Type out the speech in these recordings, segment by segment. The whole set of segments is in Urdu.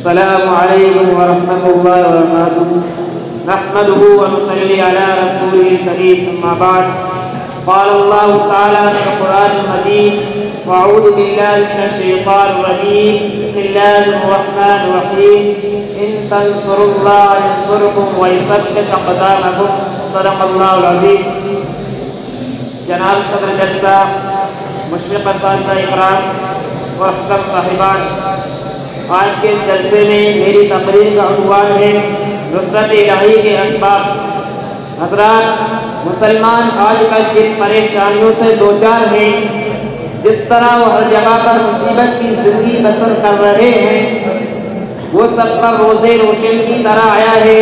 السلام علیکم ورحمۃ اللہ وبرکاتہ نحمده ونصلي على رسوله الكريم اما بعد قال الله تعالى في القرآن المجيد واعوذ بالله من الشيطان الرجيم بسم الله الرحمن الرحيم ان تنصروا الله ينصركم ويثبت اقدامكم صدق الله العظيم. جناب صدر جلسہ، مشرق اساتذہ اکرام اور محترم صاحبان، آج کے جلسے میں میری تقریر کا عنوان ہے نصرت الہی کے اسباب. حضرات، مسلمان آج کل جن پریشانیوں سے دوچار ہیں، جس طرح وہ ہر جگہ پر مصیبت کی زندگی بسر کر رہے ہیں، وہ سب پر روزے روشن کی طرح آیا ہے.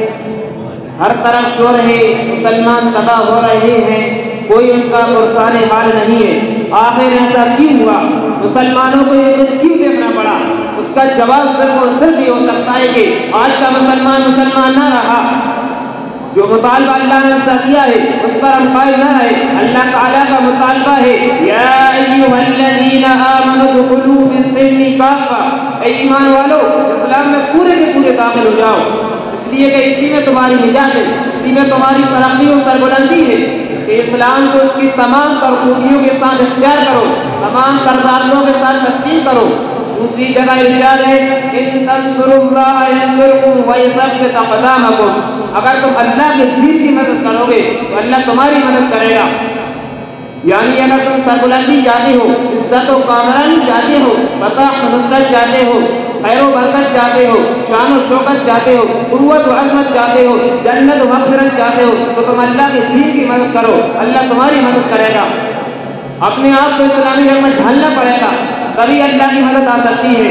ہر طرف شور ہے، مسلمان تباہ ہو رہے ہیں، کوئی ان کا پرسان حال نہیں ہے. آخر ایسا کیوں ہوا؟ مسلمانوں کو یہ دن کیوں دیکھنا پڑا؟ اس کا جواب صرف اور صرف یہ ہو سکتا ہے کہ آج کا مسلمان نہ رہا. جو مطالبہ اللہ نے ایسا کیا ہے اس پر ہم قائم نہ رہے. اللہ تعالیٰ کا مطالبہ ہے یا ایھا الذین آمنوا ادخلوا فی السلم کافہ، اے ایمان والو اسلام میں پورے کے پورے داخل ہو جاؤ، اس لیے کہ اسی میں تمہاری نجات ہے، اسی میں تمہاری ترقی و سربلندی ہے کہ اسلام کو اس کی تمام خوبیوں کے ساتھ اختیار کرو، تمام کرداروں کے ساتھ تسلیم کرو. دوسری جگہ ارشاد ہے ان تنصروا اللہ ینصرکم ویثبت اقدامکم، اگر تم اللہ کے دین کی مدد کرو گے تو اللہ تمہاری مدد کرے گا. یعنی اگر تم سربلندی چاہتے ہو، عزت و کامرانی چاہتے ہو، فتح و نصرت چاہتے ہو، خیر و برکت چاہتے ہو، شان و شوکت چاہتے ہو، قوت و عظمت چاہتے ہو، جنت و مغفرت چاہتے ہو، تو تم اللہ کے دین کی مدد کرو، اللہ تمہاری مدد کرے گا. اپنے آپ کو اسلامی رنگ میں ڈھالنا پڑے گا، تبھی اللہ کی مدد آ سکتی ہے.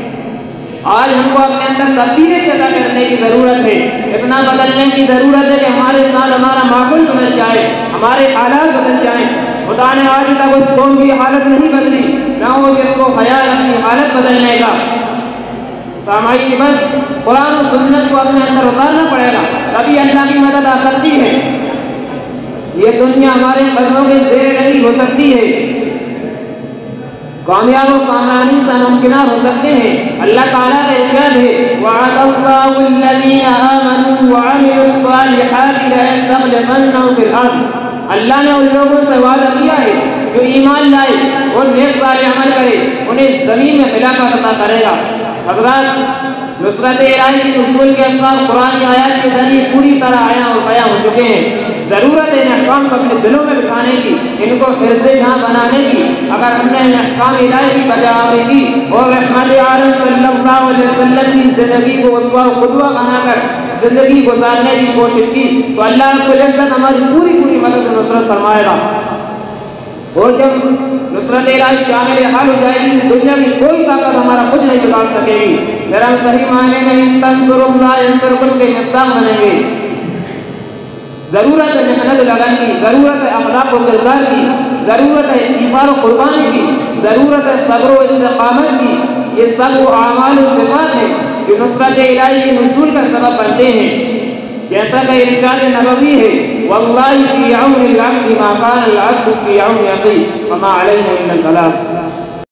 آج ہم کو اپنے اندر تبدیلی پیدا کرنے کی ضرورت ہے، اتنا بدلنے کی ضرورت ہے کہ ہمارے ساتھ ہمارا ماحول بدل جائے، ہمارے حالات بدل جائیں. خدا نے آج تک اس قوم کی حالت نہیں بدلی، نہ ہو جس کو خیال اپنی حالت بدلنے کا. سامعین، بس قرآن و سنت کو اپنے اندر اتارنا پڑے گا، تبھی اللہ کی مدد آ سکتی ہے. یہ دنیا ہمارے قدموں کے زیر نہیں ہو سکتی ہے، کامیاب و کامرانی سے ممکنات ہو سکتے ہیں. اللہ تعالیٰ کا ارشاد ہے وعد اللہ الذین آمنوا وعملوا الصالحات ليستخلفنهم في الارض، اللہ نے ان لوگوں سے وعدہ کیا ہے جو ایمان لائے اور نیک صالح عمل کرے، انہیں زمین میں خلافت عطا کرے گا. حضرات، نصرت الہی کی نزول کے اسباب قرآن کی آیات کے ذریعے پوری طرح آیا اور بیان ہو چکے ہیں. ضرورت ہے ان احکام کو اپنے دلوں میں بٹھانے کی، ان کو حرز جہاں بنانے کی. اگر ہم نے ان احکام الہی کی بجاوری کی اور رحمت عالم صلی اللہ علیہ وسلم کی زندگی کو اسوہ و قدوہ بنا کر زندگی گزارنے کی کوشش کی تو اللہ رب العزت ہماری پوری مدد و نصرت فرمائے گا. اور جب نصرت الہی شامل حال ہو جائے گی، دنیا کی کوئی طاقت ہمارا کچھ نہیں بگاڑ سکے گی. ذرا ہم صحیح معنی میں ان تنصروا اللہ ینصرکم کے مصداق بنیں گے. ضرورت ہے محنت لگن کی، ضرورت ہے اخلاق و کردار کی، ضرورت ہے ایثار و قربانی کی، ضرورت ہے صبر و استقامت کی. یہ سب وہ اعمال و صفات ہیں جو نصرت الہی کے نزول کا سبب بنتے ہیں. جیسا کہ ارشاد نبوی ہے واللہ فی عون العبد ما کان العبد فی عون اخیہ وما علیہ الا البلاغ.